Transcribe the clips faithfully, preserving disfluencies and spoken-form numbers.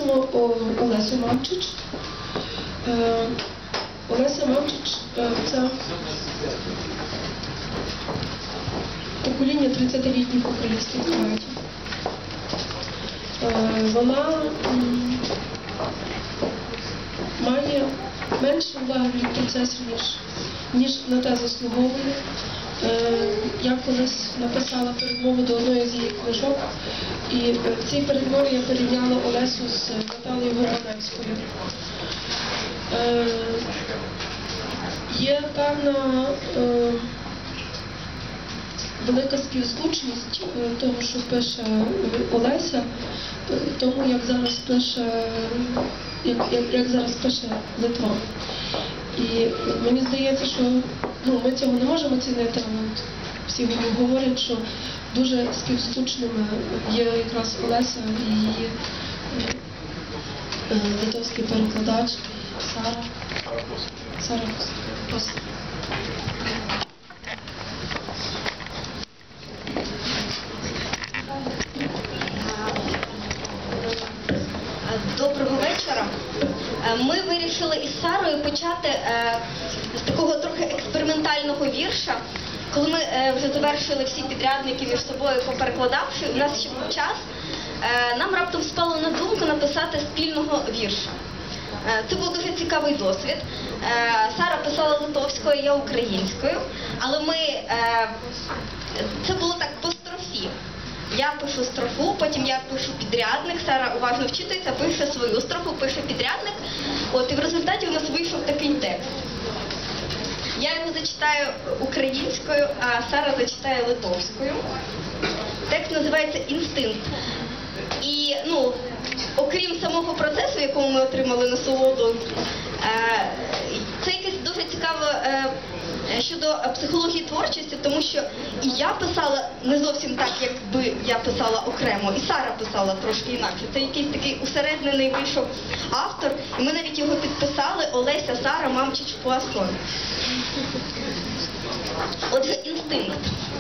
про Олесю Мамчич. Олеся Мамчич – це покоління тридцятилітніх українських поетів. Вона має менше уваги від процесу, ніж, ніж на те заслуговує. Я колись написала передмову до одної з її книжок, і в цій передмові я порівняла Олесю з Наталією Горбаневською. Є певна е, велика співзвучність того, що пише Олеся, тому, як зараз пише, як, як, як зараз пише Литва. І мені здається, що ну, ми цього не можемо оцінити, але всі говорять, що дуже співзвучними є якраз Олеся і її е, литовський перекладач Сара. Сара, просто. Доброго вечора. Ми вирішили із Сарою почати з такого трохи експериментального вірша. Коли ми вже завершили всі підрядники між собою поперекладавши, у нас ще був час, нам раптом спало на думку написати спільного вірша. Це був дуже цікавий досвід. Сара писала литовською, я українською, але ми... це було так по строфі. Я пишу строфу, потім я пишу підрядник, Сара уважно вчитується, пише свою строфу, пише підрядник. От, і в результаті у нас вийшов такий текст. Я його зачитаю українською, а Сара зачитає литовською. Текст називається «Інстинкт». І, ну, окрім самого процесу, в якому ми отримали насолоду, це якесь дуже цікаво щодо психології творчості, тому що і я писала не зовсім так, якби я писала окремо, і Сара писала трошки інакше. Це якийсь такий усереднений вийшов автор, і ми навіть його підписали Олеся, Сара, Мамчич, Пуассон. Отже, інстинкт.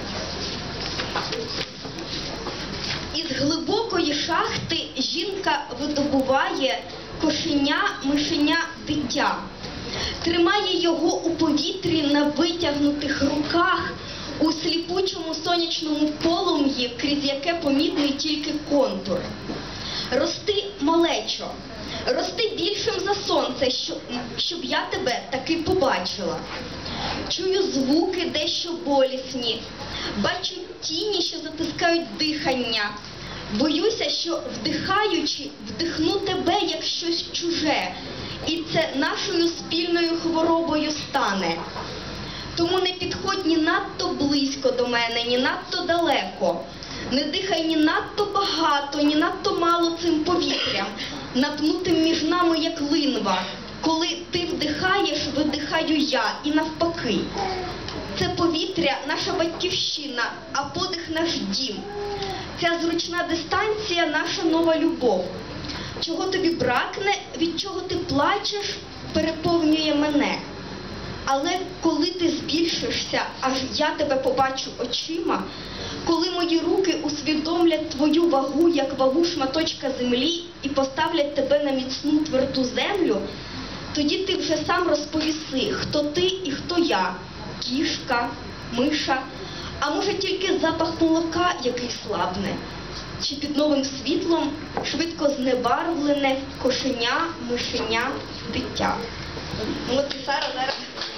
Із глибокої шахти жінка видобуває кошеня, мишеня, дитя. Тримає його у повітрі на витягнутих руках, у сліпучому сонячному полум'ї, крізь яке помітний тільки контур. Рости, малечо, рости більшим за сонце, щоб, щоб я тебе таки побачила. Чую звуки дещо болісні, бачу тіні, що затискають дихання. Боюся, що вдихаючи, вдихну тебе як щось чуже, і це нашою спільною хворобою стане. Тому не підходь ні надто близько до мене, ні надто далеко. Не дихай ні надто багато, ні надто мало цим повітрям, напнутим між нами, як линва. Коли ти вдихаєш, видихаю я, і навпаки. Це повітря – наша батьківщина, а подих – наш дім. Ця зручна дистанція – наша нова любов. Чого тобі бракне, від чого ти плачеш, переповнює мене. Але коли ти збільшишся, аж я тебе побачу очима, коли мої руки усвідомлять твою вагу, як вагу шматочка землі, і поставлять тебе на міцну тверду землю, тоді ти вже сам розповіси, хто ти і хто я. Кішка, миша, а може тільки запах молока, який слабне. Чи під новим світлом швидко знебарвлене кошеня, мишеня, дитя. Ну от і Сара зараз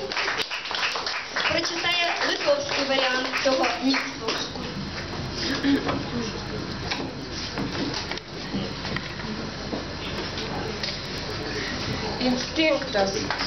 прочитає литовський варіант цього місту. Instinktas.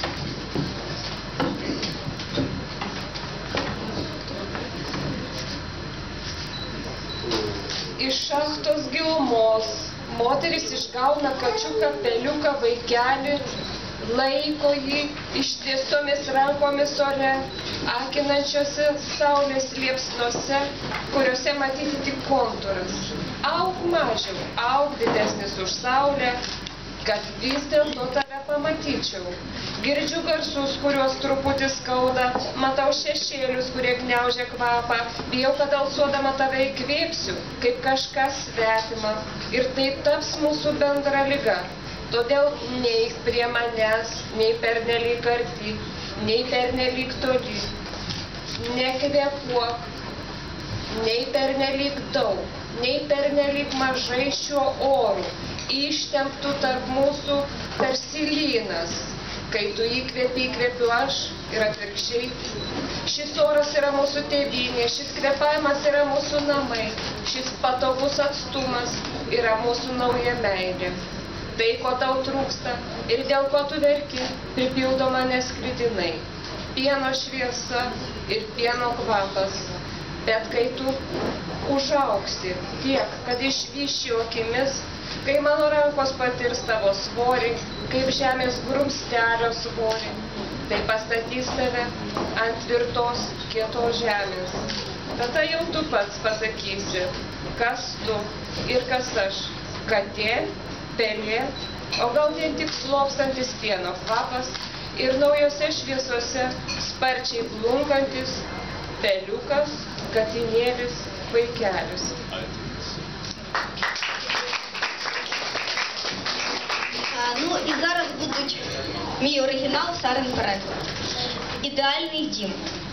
Iš šachtos gilumos moteris išgauna kačiuką, peliuką, vaikelį, laiko jį ištiestomis rankomis ore, akinančiose saulės liepsnose, kuriuose matyti tik kontūras. Auk mažiau, auk didesnis už saulę, kad vis dėlto tave nepamatyčiau. Girdžiu garsus, kuriuos truputį skauda, matau šešėlius, kurie gniaužia kvapą, bijau, kad alsuodama tave įkvėpsiu, kaip kažkas svetima, ir tai taps mūsų bendra liga. Todėl neik prie manęs, nei pernelyg arti, nei pernelyg toli, nekvėpuok, nei pernelyg daug, nei pernelyg mažai šiuo oru, ištemptų tarp mūsų tarsi lynas. Kai tu įkvėpi, įkvėpiu aš ir atvirkščiai. Šis oras yra mūsų tėvynė, šis kvėpavimas yra mūsų namai, šis patogus atstumas yra mūsų nauja meilė. Tai, ko tau trūksta ir dėl ko tu verki, pripildo mane skridinai. Pieno šviesa ir pieno kvapas. Bet kai tu užaugsi tiek, kad išvyši akimis, kai mano rankos patirs tavo svorį, kaip žemės grumstelio svorį, tai pastatys tave ant tvirtos kietos žemės. Tada jau tu pats pasakysi, kas tu ir kas aš, katė, pelė, o gal vien tik slopstantis pieno kvapas ir naujose šviesose sparčiai blunkantis peliukas, katinėlis, vaikelis. Ну і зараз будуть мій оригінал, Сарин переклад. Ідеальний дім.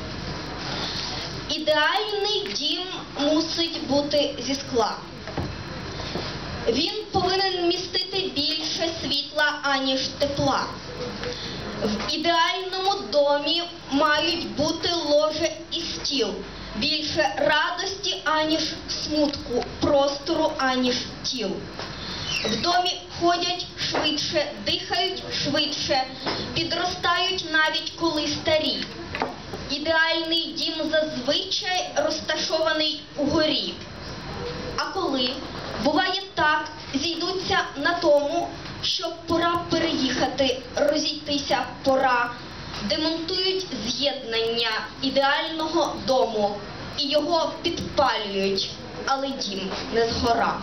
Ідеальний дім мусить бути зі скла. Він повинен містити більше світла, аніж тепла. В ідеальному домі мають бути ложе і стіл. Більше радості, аніж смутку, простору, аніж тіл. В домі ходять швидше, дихають швидше, підростають навіть коли старі. Ідеальний дім зазвичай розташований угорі. А коли, буває так, зійдуться на тому, що пора переїхати, розійтися пора, демонтують з'єднання ідеального дому і його підпалюють, але дім не згора.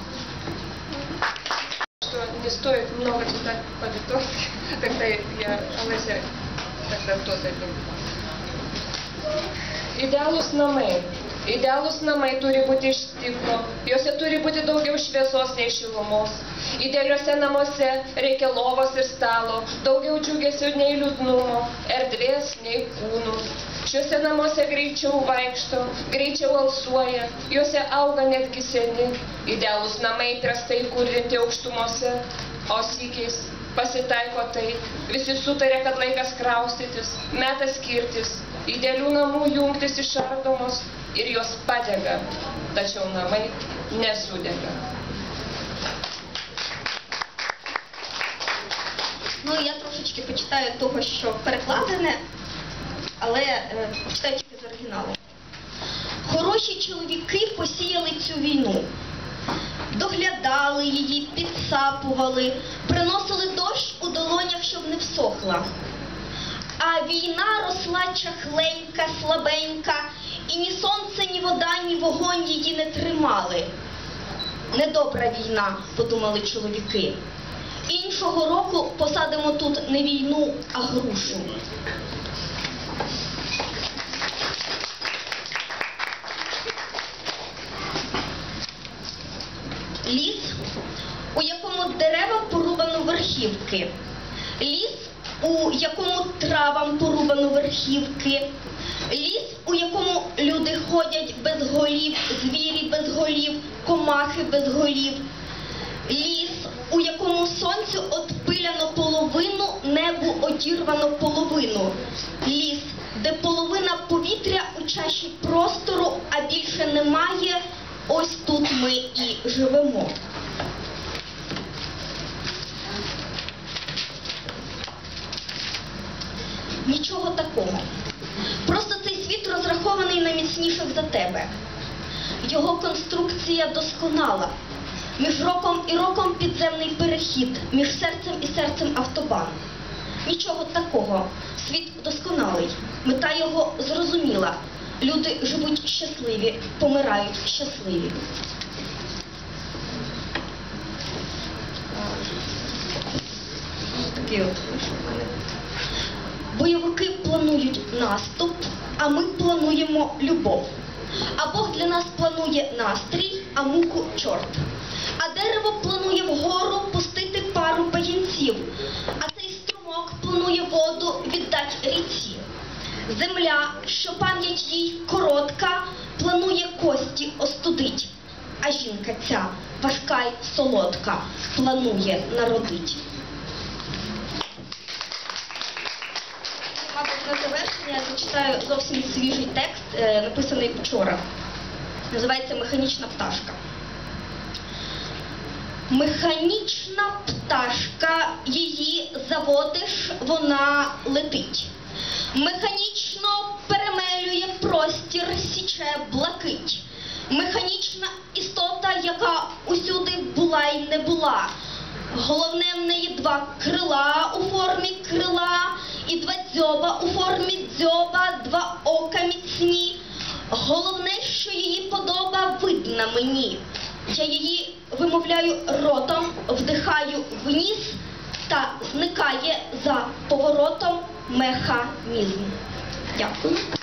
Что не стоит много читать по-литовски, тогда я, Олеся, тогда то-то Idealūs namai. Idealūs namai turi būti iš stiklo, juose turi būti daugiau šviesos nei šilumos. Idealiuose namuose reikia lovos ir stalo, daugiau džiugesio nei liūdnumo, erdvės nei kūnų. Šiuose namuose greičiau vaikšto, greičiau alsuoja, juose auga netgi seni. Idealūs namai prastai kūrinti aukštumose, o sykiais pasitaiko tai. Visi sutarė, kad laikas kraustytis, metas skirtis. Idealių namų jungtis išardomos ir jos padega, tačiau namai nesudega. Ну, я трошечки почитаю того, що перекладене, але е, почитаю тільки з оригіналу. Хороші чоловіки посіяли цю війну. Доглядали її, підсапували, приносили дощ у долонях, щоб не всохла. А війна росла чахленька, слабенька, і ні сонце, ні вода, ні вогонь її не тримали. Недобра війна, подумали чоловіки. Іншого року посадимо тут не війну, а грушу. Ліс, у якому дерева порубано верхівки. Ліс, у якому травам порубано верхівки. Ліс, у якому люди ходять без голів, звірі без голів, комахи без голів. Ліс, у якому сонцю отпиляно половину, небу одірвано половину. Ліс, де половина повітря у чаші простору, а більше немає, ось тут ми і живемо. Нічого такого. Просто цей світ розрахований на міцніших за тебе. Його конструкція досконала. Між роком і роком підземний перехід, між серцем і серцем автобан. Нічого такого. Світ досконалий. Мета його зрозуміла. Люди живуть щасливі, помирають щасливі. такий от. Бойовики планують наступ, а ми плануємо любов. А Бог для нас планує настрій, а муку чорт. А дерево планує вгору пустити пару пагінців, а цей струмок планує воду віддать ріці. Земля, що пам'ять їй коротка, планує кості остудить, а жінка ця, важка й солодка, планує народить. Мабуть, на завершення я зачитаю зовсім свіжий текст, е, написаний вчора. Називається «Механічна пташка». Механічна пташка, її заводиш, вона летить. Механічно перемелює простір, січе блакить. Механічна істота, яка усюди була й не була. Головне в неї два крила у формі крила і два дзьоба у формі дзьоба, два ока міцні. Головне, що її подоба видна мені. Я її вимовляю ротом, вдихаю вниз, та зникає за поворотом механізм. Дякую.